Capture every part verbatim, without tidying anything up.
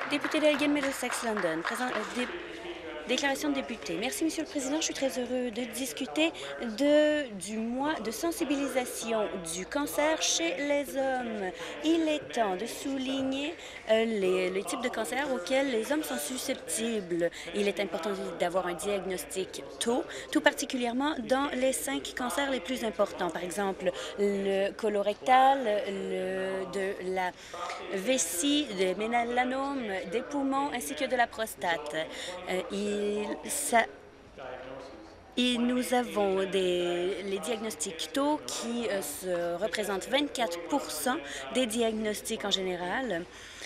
Député d'Elgin Middlesex London, présent, euh, dé- déclaration de député. Merci, Monsieur le Président. Je suis très heureux de discuter de, du mois de sensibilisation du cancer chez les hommes. Il est temps de souligner euh, les, les types de cancers auxquels les hommes sont susceptibles. Il est important d'avoir un diagnostic tôt, tout particulièrement dans les cinq cancers les plus importants. Par exemple, le colorectal, le, de la vessie, le mélanome, des poumons ainsi que de la prostate. Euh, il, ça, et nous avons des, les diagnostics tôt qui euh, se représentent vingt-quatre des diagnostics en général.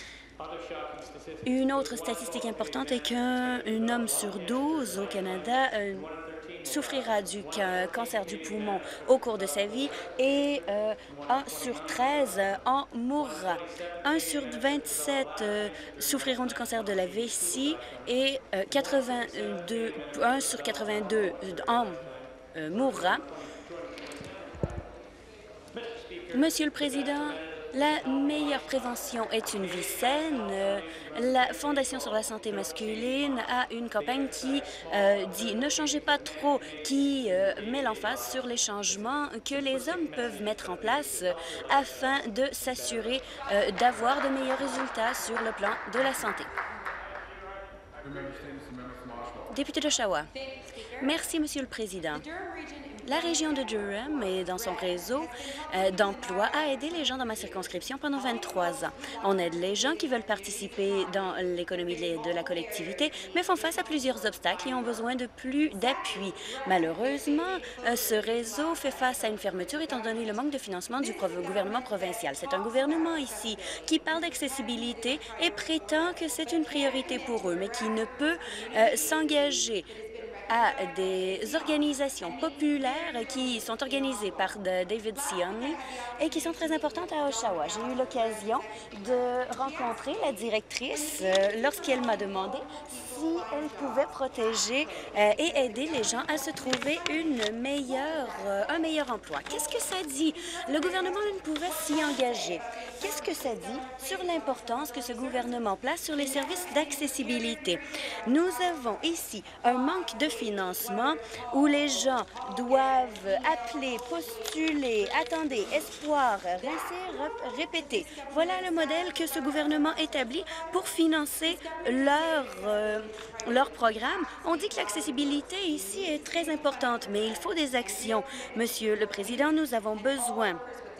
Une autre statistique importante est qu'un homme sur douze au Canada euh, souffrira du ca cancer du poumon au cours de sa vie et euh, un sur treize euh, en mourra. un sur vingt-sept euh, souffriront du cancer de la vessie et euh, quatre-vingt-deux, un sur quatre-vingt-deux en euh, mourra. Monsieur le Président, la meilleure prévention est une vie saine. Euh, La Fondation sur la santé masculine a une campagne qui euh, dit « Ne changez pas trop », qui euh, met l'emphase sur les changements que les hommes peuvent mettre en place euh, afin de s'assurer euh, d'avoir de meilleurs résultats sur le plan de la santé. Député d'Oshawa. Merci, Monsieur le Président. La région de Durham et dans son réseau euh, d'emploi a aidé les gens dans ma circonscription pendant vingt-trois ans. On aide les gens qui veulent participer dans l'économie de la collectivité, mais font face à plusieurs obstacles et ont besoin de plus d'appui. Malheureusement, euh, ce réseau fait face à une fermeture étant donné le manque de financement du gouvernement provincial. C'est un gouvernement ici qui parle d'accessibilité et prétend que c'est une priorité pour eux, mais qui ne peut euh, s'engager à des organisations populaires qui sont organisées par David Sionley et qui sont très importantes à Oshawa. J'ai eu l'occasion de rencontrer la directrice euh, lorsqu'elle m'a demandé si elle pouvait protéger euh, et aider les gens à se trouver une meilleure, euh, un meilleur emploi. Qu'est-ce que ça dit? Le gouvernement ne pouvait s'y engager. Qu'est-ce que ça dit sur l'importance que ce gouvernement place sur les services d'accessibilité? Nous avons ici un manque de financement où les gens doivent appeler, postuler, attendez, espoir, rincer, répéter. Voilà le modèle que ce gouvernement établit pour financer leur, euh, leur programme. On dit que l'accessibilité ici est très importante, mais il faut des actions. Monsieur le Président, nous avons besoin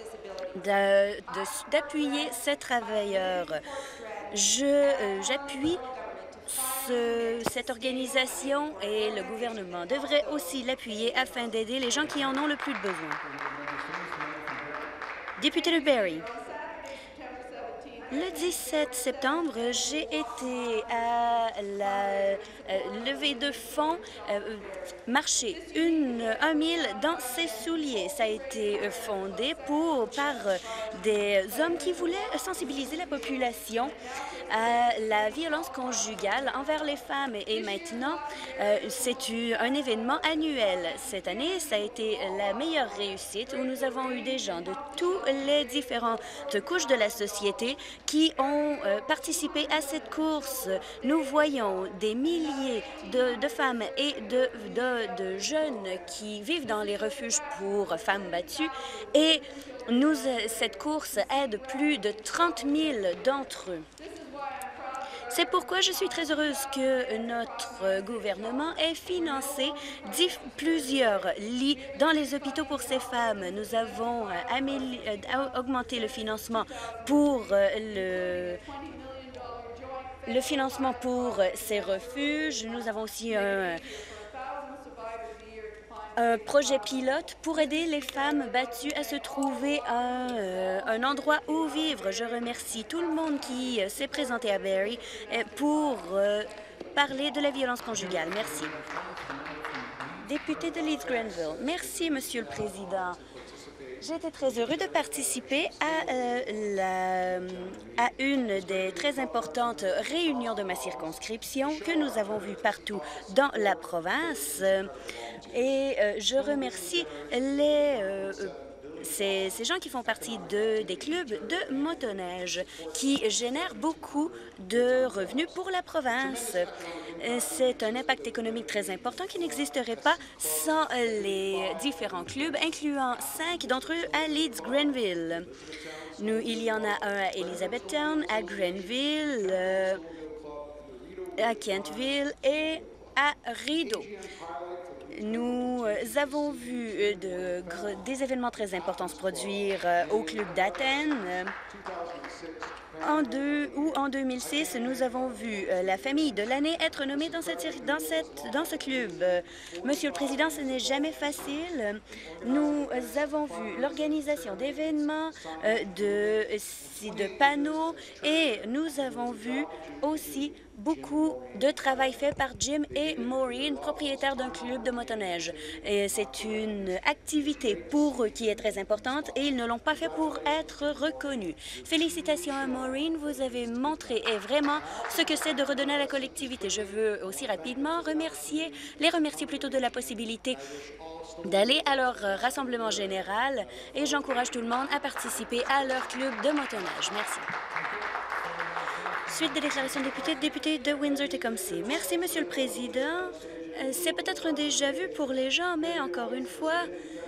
d'appuyer ces travailleurs. Je, euh, j'appuie Ce, cette organisation et le gouvernement devraient aussi l'appuyer afin d'aider les gens qui en ont le plus besoin. Député de Barrie. Le dix-sept septembre, j'ai été à la euh, levée de fonds euh, marcher une, un mille dans ses souliers. Ça a été fondé pour, par des hommes qui voulaient sensibiliser la population à la violence conjugale envers les femmes. Et maintenant, euh, c'est un événement annuel. Cette année, ça a été la meilleure réussite où nous avons eu des gens de toutes les différentes couches de la société qui ont euh, participé à cette course. Nous voyons des milliers de, de femmes et de, de, de jeunes qui vivent dans les refuges pour femmes battues et nous, cette course aide plus de trente mille d'entre eux. C'est pourquoi je suis très heureuse que notre gouvernement ait financé plusieurs lits dans les hôpitaux pour ces femmes. Nous avons augmenté le financement pour le le financement pour ces refuges. Nous avons aussi un un projet pilote pour aider les femmes battues à se trouver un, euh, un endroit où vivre. Je remercie tout le monde qui euh, s'est présenté à Barrie euh, pour euh, parler de la violence conjugale. Merci. Député de Leeds-Grenville. Merci, Monsieur le Président. J'ai été très heureux de participer à, euh, la, à une des très importantes réunions de ma circonscription que nous avons vues partout dans la province. Et euh, je remercie les, euh, C'est ces gens qui font partie de, des clubs de motoneige qui génèrent beaucoup de revenus pour la province. Euh, C'est un impact économique très important qui n'existerait pas sans les différents clubs, incluant cinq d'entre eux à Leeds-Grenville. Nous, il y en a un à Elizabethtown, à Grenville, euh, à Kentville et à Rideau. Nous avons vu de, des événements très importants se produire au Club d'Athènes. En deux, ou en deux mille six, nous avons vu la famille de l'année être nommée dans, cette, dans, cette, dans ce club. Monsieur le Président, ce n'est jamais facile. Nous avons vu l'organisation d'événements, de, de panneaux, et nous avons vu aussi beaucoup de travail fait par Jim et Maureen, propriétaires d'un club de motoneige. C'est une activité pour eux qui est très importante et ils ne l'ont pas fait pour être reconnus. Félicitations à Maureen, vous avez montré et vraiment ce que c'est de redonner à la collectivité. Je veux aussi rapidement remercier, les remercier plutôt de la possibilité d'aller à leur rassemblement général et j'encourage tout le monde à participer à leur club de motoneige. Merci. Suite des déclarations de députés, député de Windsor-Tecumseh. Merci, Monsieur le Président. C'est peut-être un déjà-vu pour les gens, mais encore une fois,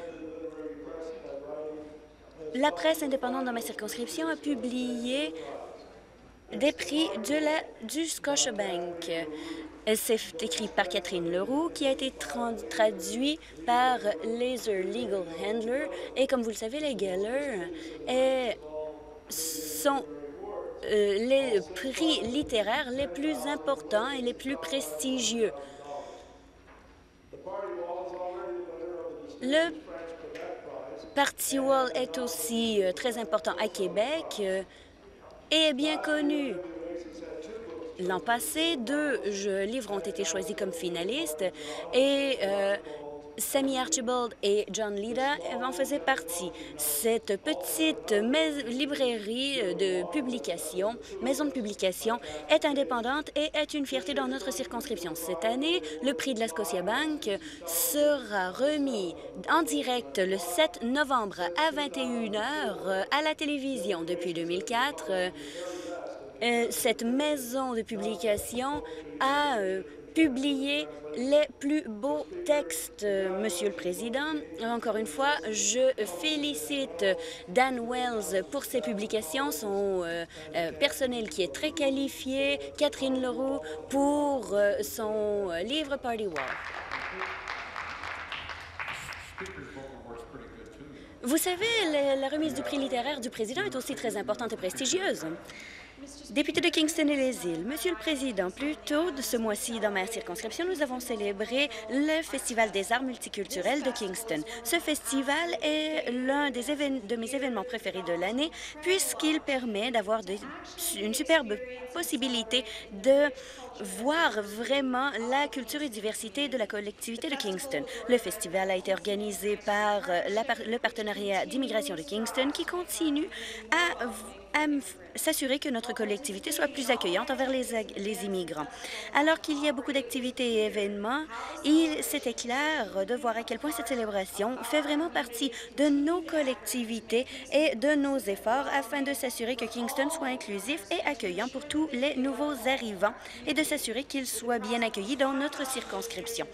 la presse indépendante dans ma circonscription a publié des prix de la, du Scotiabank. C'est écrit par Catherine Leroux, qui a été tra traduit par Laser Legal Handler. Et comme vous le savez, les Geller est, sont euh, les prix littéraires les plus importants et les plus prestigieux. Le Parti Wall est aussi euh, très important à Québec euh, et est bien connu. L'an passé, deux jeux livres ont été choisis comme finalistes et euh, Sammy Archibald et John Lida en faisaient partie. Cette petite librairie de publication, maison de publication, est indépendante et est une fierté dans notre circonscription. Cette année, le prix de la Scotiabank sera remis en direct le sept novembre à vingt et une heures à la télévision. Depuis deux mille quatre, euh, cette maison de publication a euh, publié les plus beaux textes, euh, Monsieur le Président. Encore une fois, je félicite Dan Wells pour ses publications, son euh, euh, personnel qui est très qualifié, Catherine Leroux pour euh, son euh, livre Party Wall. Vous savez, la, la remise du prix littéraire du président est aussi très importante et prestigieuse. Député de Kingston et les Îles, Monsieur le Président, plus tôt de ce mois-ci, dans ma circonscription, nous avons célébré le Festival des arts multiculturels de Kingston. Ce festival est l'un des de mes événements préférés de l'année puisqu'il permet d'avoir une superbe possibilité de voir vraiment la culture et diversité de la collectivité de Kingston. Le festival a été organisé par la, le partenariat d'immigration de Kingston qui continue à à s'assurer que notre collectivité soit plus accueillante envers les, les immigrants. Alors qu'il y a beaucoup d'activités et événements, il c'était clair de voir à quel point cette célébration fait vraiment partie de nos collectivités et de nos efforts afin de s'assurer que Kingston soit inclusif et accueillant pour tous les nouveaux arrivants et de s'assurer qu'ils soient bien accueillis dans notre circonscription.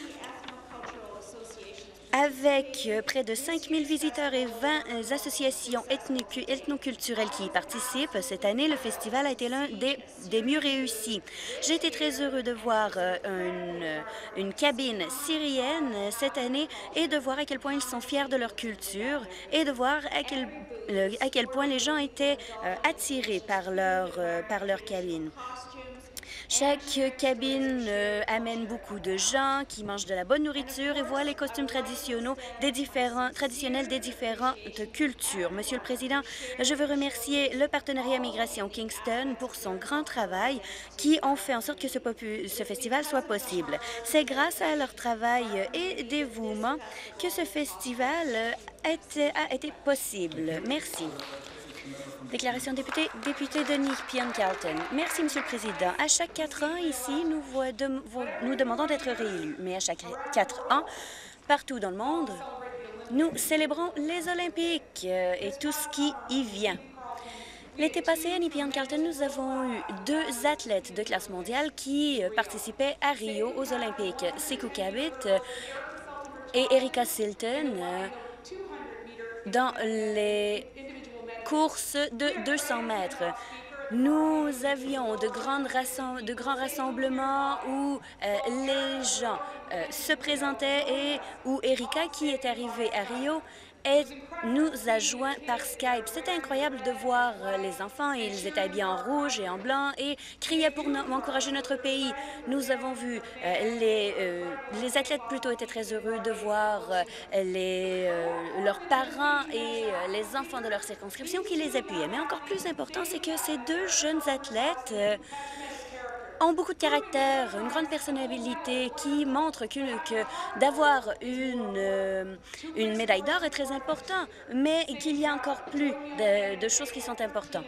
Avec près de cinq mille visiteurs et vingt associations ethnoculturelles qui y participent, cette année, le festival a été l'un des, des mieux réussis. J'ai été très heureux de voir une, une cabine syrienne cette année et de voir à quel point ils sont fiers de leur culture et de voir à quel, à quel point les gens étaient attirés par leur, par leur cabine. Chaque cabine euh, amène beaucoup de gens qui mangent de la bonne nourriture et voient les costumes traditionnels des, différents, traditionnels des différentes cultures. Monsieur le Président, je veux remercier le partenariat Migration Kingston pour son grand travail qui ont fait en sorte que ce, ce festival soit possible. C'est grâce à leur travail et dévouement que ce festival a été, a été possible. Merci. Déclaration de député, député de Nepean-Carleton. Merci, Monsieur le Président. À chaque quatre ans, ici, nous, voit de, nous demandons d'être réélus. Mais à chaque quatre ans, partout dans le monde, Nous célébrons les Olympiques euh, et tout ce qui y vient. L'été passé, à Nepean-Carleton, nous avons eu deux athlètes de classe mondiale qui euh, participaient à Rio aux Olympiques. Sekou Kabit euh, et Erika Silton euh, dans les courses de deux cents mètres. Nous avions de, grandes rassem- de grands rassemblements où euh, les gens euh, se présentaient et où Erika, qui est arrivée à Rio, est- nous a joints par Skype. C'était incroyable de voir euh, les enfants. Ils étaient habillés en rouge et en blanc et criaient pour no- encourager notre pays. Nous avons vu euh, les, euh, les athlètes plutôt étaient très heureux de voir euh, les, euh, leurs parents et euh, les enfants de leur circonscription qui les appuyaient. Mais encore plus important, c'est que ces deux jeunes athlètes euh, ont beaucoup de caractère, une grande personnalité qui montre que, que d'avoir une, euh, une médaille d'or est très important, mais qu'il y a encore plus de, de choses qui sont importantes.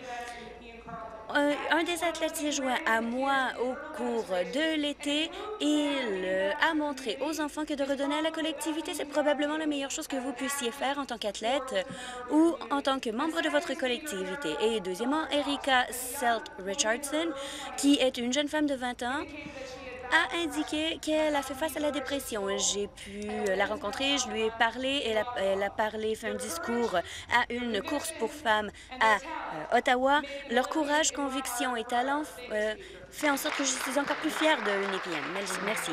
Un, un des athlètes s'est joint à moi au cours de l'été. Il euh, a montré aux enfants que de redonner à la collectivité, c'est probablement la meilleure chose que vous puissiez faire en tant qu'athlète euh, ou en tant que membre de votre collectivité. Et deuxièmement, Erika Selt-Richardson, qui est une jeune femme de vingt ans, a indiqué qu'elle a fait face à la dépression. J'ai pu la rencontrer, je lui ai parlé, elle a, elle a parlé, fait un discours à une course pour femmes à euh, Ottawa. Leur courage, conviction et talent euh, fait en sorte que je suis encore plus fière de Nepean. Merci.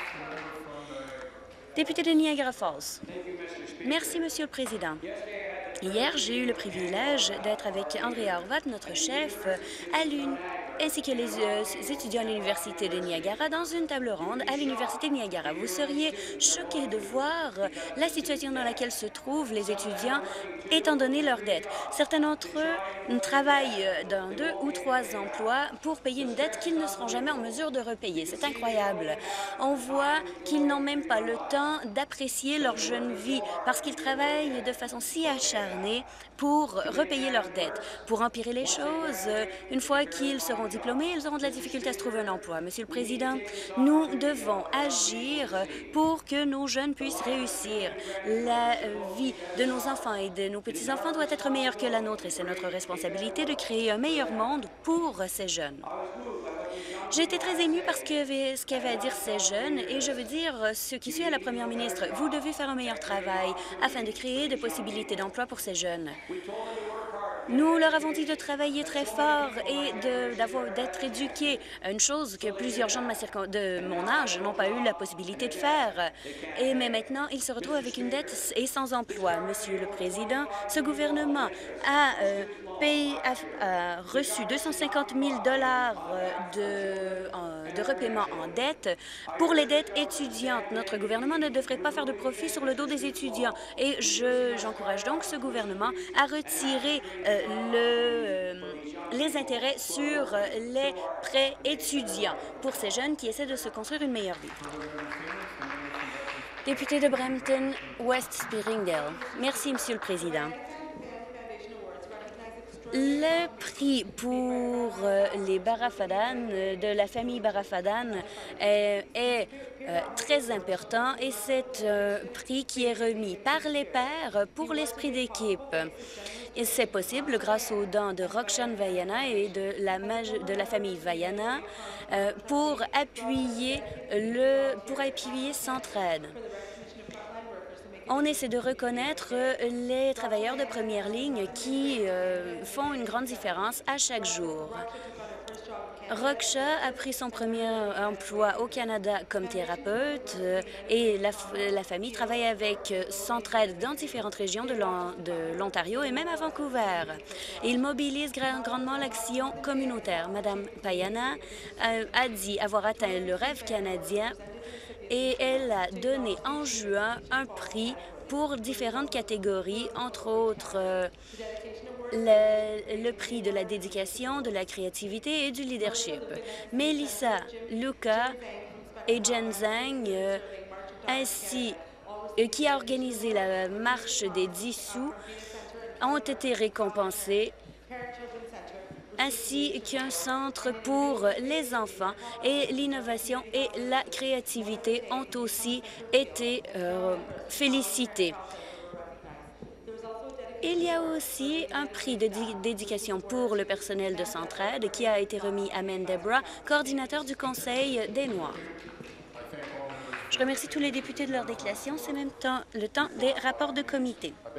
Député de Niagara Falls. Merci, Monsieur le Président. Hier, j'ai eu le privilège d'être avec André Horvat, notre chef, à l'une ainsi que les euh, étudiants à l'Université de Niagara dans une table ronde à l'Université de Niagara. Vous seriez choqués de voir la situation dans laquelle se trouvent les étudiants étant donné leurs dettes. Certains d'entre eux travaillent dans deux ou trois emplois pour payer une dette qu'ils ne seront jamais en mesure de repayer. C'est incroyable. On voit qu'ils n'ont même pas le temps d'apprécier leur jeune vie parce qu'ils travaillent de façon si acharnée pour repayer leurs dettes. Pour empirer les choses, une fois qu'ils seront diplômés, ils auront de la difficulté à se trouver un emploi. Monsieur le Président, nous devons agir pour que nos jeunes puissent réussir. La vie de nos enfants et de nos petits-enfants doit être meilleure que la nôtre et c'est notre responsabilité de créer un meilleur monde pour ces jeunes. J'ai été très émue par ce qu'avaient qu à dire ces jeunes et je veux dire ce qui suit à la première ministre. Vous devez faire un meilleur travail afin de créer des possibilités d'emploi pour ces jeunes. Nous leur avons dit de travailler très fort et d'être éduqués, une chose que plusieurs gens de, ma circon de mon âge n'ont pas eu la possibilité de faire. Et mais maintenant, ils se retrouvent avec une dette et sans emploi. Monsieur le Président, ce gouvernement a, euh, payé, a, a reçu deux cent cinquante mille dollars de, euh, de repaiement en dette pour les dettes étudiantes. Notre gouvernement ne devrait pas faire de profit sur le dos des étudiants. Et j'encourage donc ce gouvernement à retirer euh, le, euh, les intérêts sur les prêts étudiants pour ces jeunes qui essaient de se construire une meilleure vie. Député de Brampton, West Springdale. Merci, Monsieur le Président. Le prix pour euh, les Barafadan, euh, de la famille Barafadan, euh, est euh, très important et c'est un prix qui est remis par les pairs pour l'esprit d'équipe. Et c'est possible grâce aux dons de Roxane Vaiana et de la, de la famille Vaiana euh, pour appuyer le pour appuyer Centraide. On essaie de reconnaître les travailleurs de première ligne qui euh, font une grande différence à chaque jour. Roksha a pris son premier emploi au Canada comme thérapeute euh, et la, la famille travaille avec Centraide dans différentes régions de l'Ontario et même à Vancouver. Il mobilise grandement l'action communautaire. Madame Payana a, a dit avoir atteint le rêve canadien et elle a donné en juin un prix pour différentes catégories, entre autres euh, le, le prix de la dédication, de la créativité et du leadership. Melissa, Luca et Jen Zhang, euh, ainsi euh, qui a organisé la marche des dix sous, ont été récompensés ainsi qu'un centre pour les enfants et l'innovation et la créativité ont aussi été euh, félicités. Il y a aussi un prix de dé- dédication pour le personnel de Centraide qui a été remis à Men Deborah, coordinateur du Conseil des Noirs. Je remercie tous les députés de leur déclaration. C'est même temps le temps des rapports de comité.